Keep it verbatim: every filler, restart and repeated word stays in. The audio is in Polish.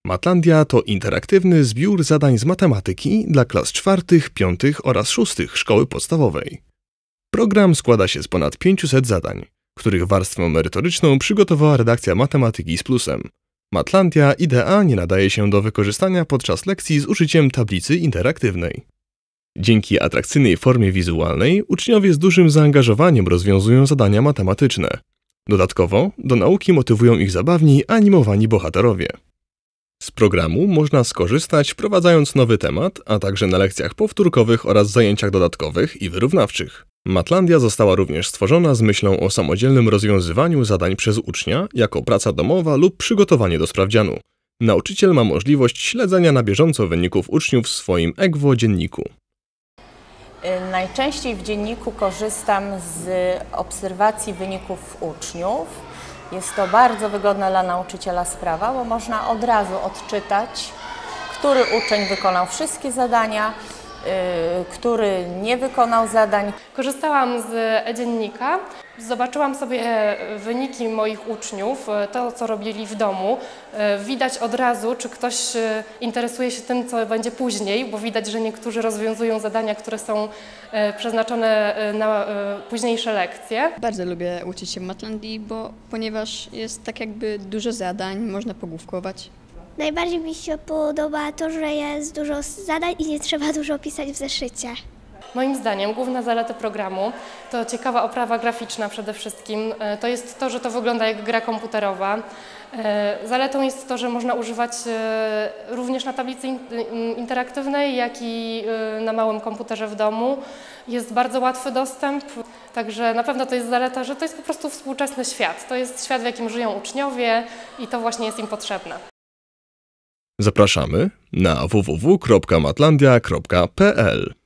Matlandia to interaktywny zbiór zadań z matematyki dla klas czwartych, piątych oraz szóstych szkoły podstawowej. Program składa się z ponad pięciuset zadań, których warstwę merytoryczną przygotowała redakcja Matematyki z Plusem. Matlandia idealnie nadaje się do wykorzystania podczas lekcji z użyciem tablicy interaktywnej. Dzięki atrakcyjnej formie wizualnej uczniowie z dużym zaangażowaniem rozwiązują zadania matematyczne. Dodatkowo do nauki motywują ich zabawni animowani bohaterowie. Z programu można skorzystać wprowadzając nowy temat, a także na lekcjach powtórkowych oraz zajęciach dodatkowych i wyrównawczych. Matlandia została również stworzona z myślą o samodzielnym rozwiązywaniu zadań przez ucznia jako praca domowa lub przygotowanie do sprawdzianu. Nauczyciel ma możliwość śledzenia na bieżąco wyników uczniów w swoim Egwo dzienniku. Najczęściej w dzienniku korzystam z obserwacji wyników uczniów. Jest to bardzo wygodna dla nauczyciela sprawa, bo można od razu odczytać, który uczeń wykonał wszystkie zadania, który nie wykonał zadań. Korzystałam z e-dziennika, zobaczyłam sobie wyniki moich uczniów, to co robili w domu. Widać od razu, czy ktoś interesuje się tym, co będzie później, bo widać, że niektórzy rozwiązują zadania, które są przeznaczone na późniejsze lekcje. Bardzo lubię uczyć się Matlandii, bo ponieważ jest tak jakby dużo zadań, można pogłówkować. Najbardziej mi się podoba to, że jest dużo zadań i nie trzeba dużo pisać w zeszycie. Moim zdaniem główna zaleta programu to ciekawa oprawa graficzna przede wszystkim. To jest to, że to wygląda jak gra komputerowa. Zaletą jest to, że można używać również na tablicy interaktywnej, jak i na małym komputerze w domu. Jest bardzo łatwy dostęp, także na pewno to jest zaleta, że to jest po prostu współczesny świat. To jest świat, w jakim żyją uczniowie i to właśnie jest im potrzebne. Zapraszamy na w w w kropka matlandia kropka p l.